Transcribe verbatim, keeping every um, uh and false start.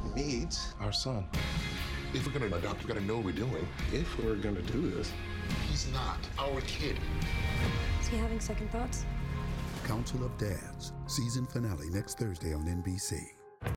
meet our son. If we're gonna adopt, we gotta know what we're doing. If we're gonna do this. He's not our kid. Is he having second thoughts? Council of Dads, season finale next Thursday on N B C.